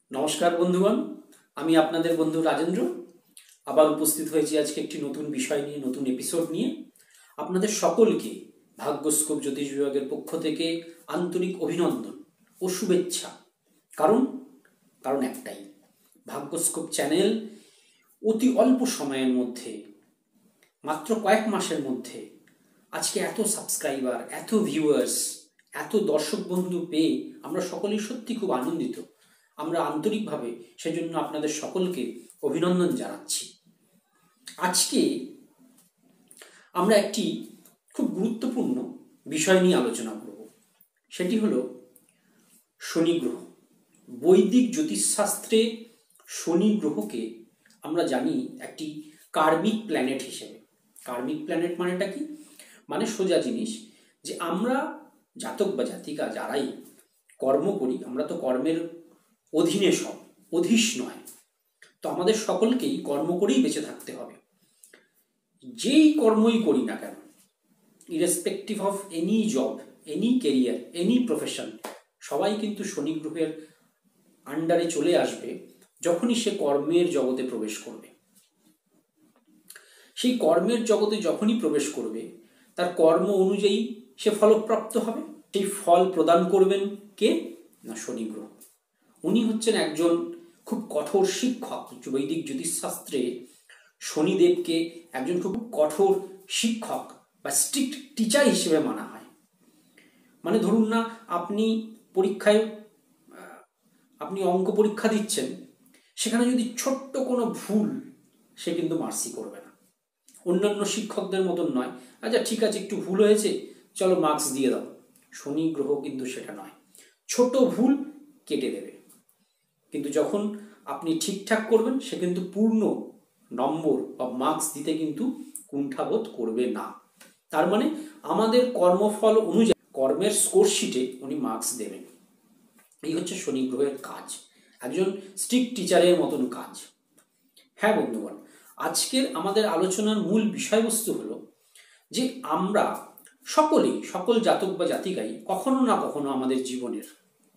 নমস্কার বন্ধুগণ, আমি আপনাদের বন্ধু রাজেন্দ্র আবার উপস্থিত হয়েছি আজকে একটি নতুন বিষয় নিয়ে, নতুন এপিসোড নিয়ে। আপনাদের সকলকে ভাগ্যস্কোপ জ্যোতিষ বিভাগের পক্ষ থেকে আন্তরিক অভিনন্দন ও শুভেচ্ছা। কারণ কারণ একটাই, ভাগ্যস্কোপ চ্যানেল অতি অল্প সময়ের মধ্যে, মাত্র কয়েক মাসের মধ্যে আজকে এত সাবস্ক্রাইবার, এত ভিউয়ার্স, এত দর্শক বন্ধু পেয়ে আমরা সকলেই সত্যি খুব আনন্দিত। আমরা আন্তরিকভাবে সেজন্য আপনাদের সকলকে অভিনন্দন জানাচ্ছি। আজকে আমরা একটি খুব গুরুত্বপূর্ণ বিষয় নিয়ে আলোচনা করব। সেটি হলো শনি গ্রহ। বৈদিক জ্যোতিষশাস্ত্রে শনি গ্রহকে আমরা জানি একটি কার্মিক প্ল্যানেট হিসেবে। কার্মিক প্ল্যানেট মানেটা কি? মানে সোজা জিনিস, যে আমরা জাতক বা জাতিকা যারাই কর্ম করি, আমরা তো কর্মের অধীনে, সব অধীশ নয়। তো আমাদের সকলকেই কর্ম করেই বেঁচে থাকতে হবে। যেই কর্মই করি না কেন, irrespective of any job, any career, any profession, সবাই কিন্তু শনি গ্রহের আন্ডারে চলে আসবে যখনই সে কর্মের জগতে প্রবেশ করবে। সেই কর্মের জগতে যখনই প্রবেশ করবে, তার কর্ম অনুযায়ী সে ফলপ্রাপ্ত হবে। সেই ফল প্রদান করবেন কে? না, শনি গ্রহ। উনি হচ্ছেন একজন খুব কঠোর শিক্ষক। বৈদিক জ্যোতিষশাস্ত্রে শনিদেবকে একজন খুব কঠোর শিক্ষক বা স্ট্রিক্ট টিচার হিসেবে মানা হয়। মানে ধরুন না, আপনি অঙ্ক পরীক্ষা দিচ্ছেন, সেখানে যদি ছোট্ট কোনো ভুল, সে কিন্তু মার্সি করবে না। অন্যান্য শিক্ষকদের মতন নয়, আচ্ছা ঠিক আছে একটু ভুল হয়েছে, চলো মার্কস দিয়ে দাও। শনি গ্রহ কিন্তু সেটা নয়, ছোট ভুল কেটে দেবে। কিন্তু যখন আপনি ঠিকঠাক করবেন, সে কিন্তু পূর্ণ নম্বর বা মার্কস দিতে কিন্তু কুণ্ঠাবোধ করবে না। তার মানে আমাদের কর্মফল অনুযায়ী কর্মের স্কোরশিটে উনি মার্কস দেবেন। এই হচ্ছে শনি গ্রহের কাজ, একজন স্ট্রিক্ট টিচারের মতন কাজ। হ্যাঁ বন্ধুগণ, আজকের আমাদের আলোচনার মূল বিষয়বস্তু হলো যে আমরা সকলেই, সকল জাতক বা জাতিকাই কখনো না কখনো আমাদের জীবনের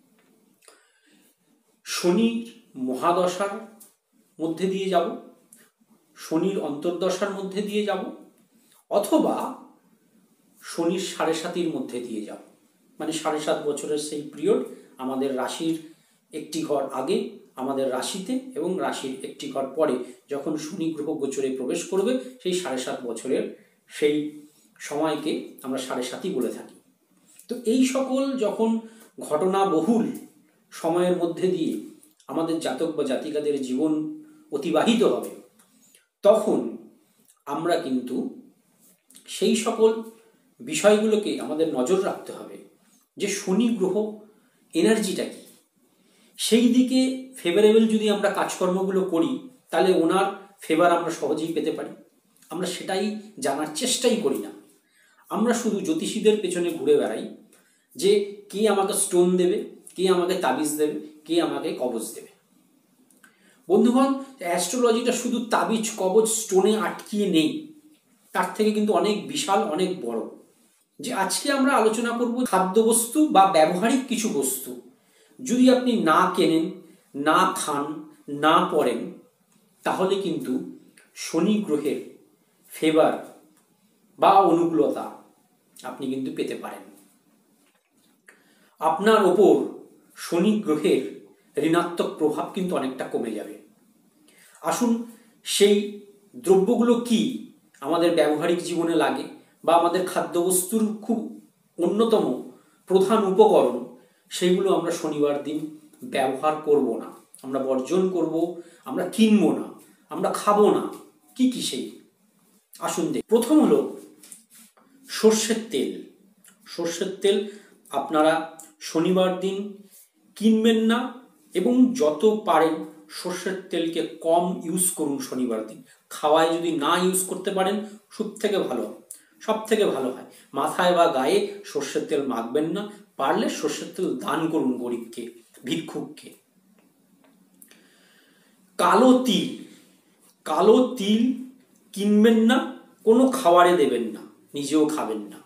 শনির মহাদশার মধ্যে দিয়ে যাব, শনির অন্তর্দশার মধ্যে দিয়ে যাব, অথবা শনির 7.5-র মধ্যে দিয়ে যাব। মানে 7.5 বছরের সেই পিরিয়ড, আমাদের রাশির একটি ঘর আগে আমাদের রাশিতে এবং রাশির একটি ঘর পরে যখন শনি গ্রহ গোচরে প্রবেশ করবে, সেই 7.5 বছরের সেই সময়কে আমরা 7.5ই বলে থাকি। তো এই সকল যখন ঘটনা বহুল সময়ের মধ্যে দিয়ে আমাদের জাতক বা জাতিকাদের জীবন অতিবাহিত হবে, তখন আমরা কিন্তু সেই সকল বিষয়গুলোকে আমাদের নজর রাখতে হবে যে শনি গ্রহ এনার্জিটা কি। সেই দিকে ফেভারেবল যদি আমরা কাজকর্মগুলো করি, তাহলে ওনার ফেভার আমরা সহজেই পেতে পারি। আমরা সেটাই জানার চেষ্টাই করি না। আমরা শুধু জ্যোতিষীদের পেছনে ঘুরে বেড়াই যে কে আমাকে স্টোন দেবে, কে আমাকে তাবিজ দেবে, কে আমাকে কবজ দেবে। বন্ধুগণ, অ্যাস্ট্রোলজিটা শুধু তাবিজ, কবজ, স্টোনে আটকিয়ে নেই, তার থেকে কিন্তু অনেক বিশাল, অনেক বড়। যে আজকে আমরা আলোচনা করব খাদ্যবস্তু বা ব্যবহারিক কিছু বস্তু যদি আপনি না কেনেন, না খান, না পড়েন, তাহলে কিন্তু শনি গ্রহের ফেভার বা অনুকূলতা আপনি কিন্তু পেতে পারেন। আপনার ওপর শনি গ্রহের ঋণাত্মক প্রভাব কিন্তু অনেকটা কমে যাবে। আসুন, সেই দ্রব্যগুলো কি আমাদের ব্যবহারিক জীবনে লাগে বা আমাদের খাদ্যবস্তুর খুব অন্যতম প্রধান উপকরণ, সেইগুলো আমরা শনিবার দিন ব্যবহার করব না, আমরা বর্জন করব, আমরা কিনবো না, আমরা খাবো না। কি কি সেই? আসুন দেখি। প্রথম হলো সর্ষের তেল। সর্ষের তেল আপনারা শনিবার দিন কিনবেন না, এবং যত পারেন সর্ষের তেলকে কম ইউজ করুন শনিবার দিন। খাওয়ায় যদি না ইউজ করতে পারেন, সব থেকে ভালো হয় মাথায় বা গায়ে সর্ষের তেল মাখবেন না। পারলে সর্ষের তেল দান করুন গরিবকে, ভিক্ষুককে। কালো তিল কিনবেন না, কোনো খাবারে দেবেন না, নিজেও খাবেন না।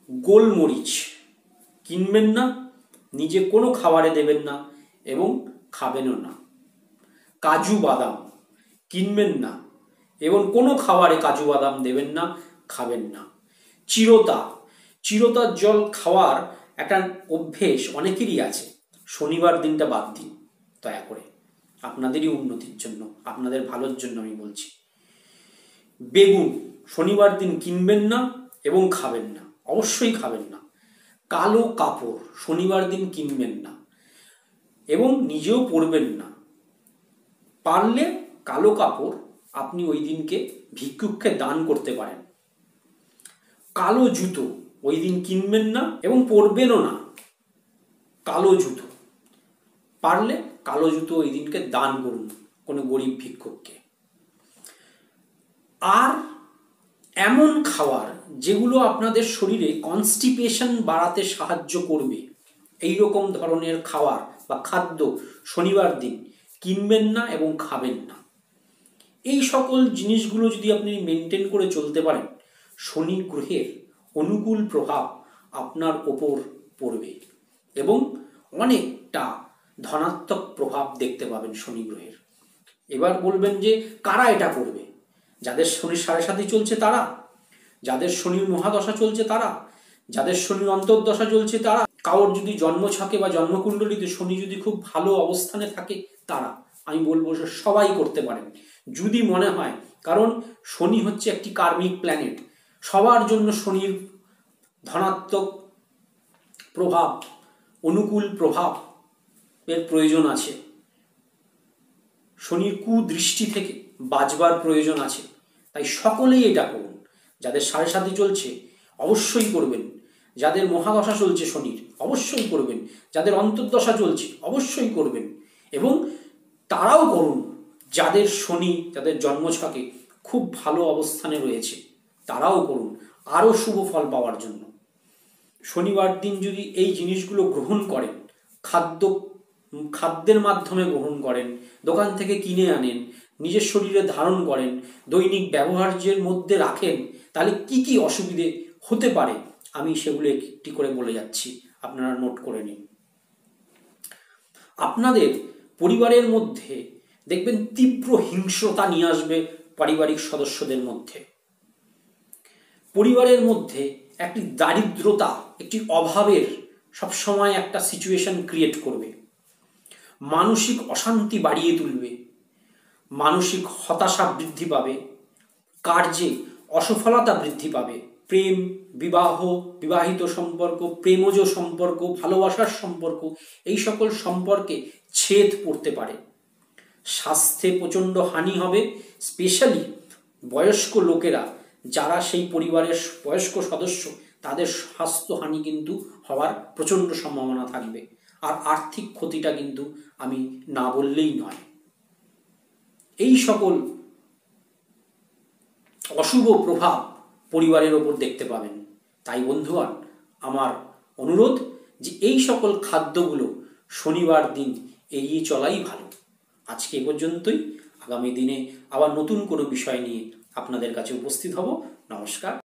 গোলমরিচ কিনবেন না, নিজে কোনো খাবারে দেবেন না এবং খাবেনও না। কাজু বাদাম কিনবেন না এবং কোনো খাবারে কাজু বাদাম দেবেন না, খাবেন না। চিরতার জল খাওয়ার একটা অভ্যেস অনেকেরই আছে। শনিবার দিনটা বাদ দিন দয়া করে, আপনাদেরই উন্নতির জন্য, আপনাদের ভালোর জন্য আমি বলছি। বেগুন শনিবার দিন কিনবেন না এবং খাবেন না, অবশ্যই খাবেন না। কালো কাপড় শনিবার দিন কিনবেন না এবং নিজেও পরবেন না। পারলে কালো কাপড় আপনি ওই দিনকে ভিক্ষুককে দান করতে পারেন। কালো জুতো ওই দিন কিনবেন না এবং পরবেনও না। কালো জুতো পারলে কালো জুতো ওই দিনকে দান করুন কোনো গরিব ভিক্ষুককে। আর এমন খাবার যেগুলো আপনাদের শরীরে কনস্টিপেশন বাড়াতে সাহায্য করবে, এই রকম ধরনের খাবার বা খাদ্য শনিবার দিন কিনবেন না এবং খাবেন না। এই সকল জিনিসগুলো যদি আপনি মেনটেন করে চলতে পারেন, শনি গ্রহের অনুকূল প্রভাব আপনার ওপর পড়বে এবং অনেকটা ধনাত্মক প্রভাব দেখতে পাবেন শনি গ্রহের। এবার বলবেন যে কারা এটা করবে? যাদের শনির 7.5 চলছে তারা, যাদের শনির মহাদশা চলছে তারা, যাদের শনির অন্তর্দশা চলছে তারা, কারোর যদি জন্মছকে বা জন্মকুণ্ডলিতে শনি যদি খুব ভালো অবস্থানে থাকে তারা। আমি বলবো যে সবাই করতে পারেন যদি মনে হয়, কারণ শনি হচ্ছে একটি কার্মিক প্ল্যানেট। সবার জন্য শনির ধনাত্মক প্রভাব, অনুকূল প্রভাব এর প্রয়োজন আছে। শনির কুদৃষ্টি থেকে বাঁচবার প্রয়োজন আছে। তাই সকলেই এটা করুন। যাদের 7.5 চলছে অবশ্যই করবেন, যাদের মহাদশা চলছে শনির অবশ্যই করবেন, যাদের অন্তর্দশা চলছে অবশ্যই করবেন এবং তারাও করুন যাদের শনি, যাদের জন্মছকে খুব ভালো অবস্থানে রয়েছে তারাও করুন আরও শুভ ফল পাওয়ার জন্য। শনিবার দিন যদি এই জিনিসগুলো গ্রহণ করেন, খাদ্যের মাধ্যমে গ্রহণ করেন, দোকান থেকে কিনে আনেন, নিজের শরীরে ধারণ করেন, দৈনিক ব্যবহার্যের মধ্যে রাখেন, তাহলে কি কি অসুবিধে হতে পারে আমি সেগুলো একটি করে বলে যাচ্ছি, আপনারা নোট করে নিন। আপনাদের পরিবারের মধ্যে দেখবেন তীব্র হিংস্রতা নিয়ে আসবে পারিবারিক সদস্যদের মধ্যে। পরিবারের মধ্যে একটি দারিদ্রতা, একটি অভাবের সবসময় একটা সিচুয়েশন ক্রিয়েট করবে। মানসিক অশান্তি বাড়িয়ে তুলবে, মানসিক হতাশা বৃদ্ধি পাবে, কার্যে অসফলতা বৃদ্ধি পাবে। প্রেম, বিবাহ, বিবাহিত সম্পর্ক, প্রেমজ সম্পর্ক, ভালোবাসার সম্পর্ক, এই সকল সম্পর্কে ছেদ পড়তে পারে। স্বাস্থ্যে প্রচণ্ড হানি হবে। স্পেশালি বয়স্ক লোকেরা যারা সেই পরিবারের বয়স্ক সদস্য, তাদের স্বাস্থ্যহানি কিন্তু হওয়ার প্রচণ্ড সম্ভাবনা থাকবে। আর আর্থিক ক্ষতিটা কিন্তু আমি না বললেই নয়। এই সকল অশুভ প্রভাব পরিবারের ওপর দেখতে পাবেন। তাই বন্ধুগণ, আমার অনুরোধ যে এই সকল খাদ্যগুলো শনিবার দিন এড়িয়ে চলাই ভালো। আজকে এ পর্যন্তই। আগামী দিনে আবার নতুন কোনো বিষয় নিয়ে আপনাদের কাছে উপস্থিত হব। নমস্কার।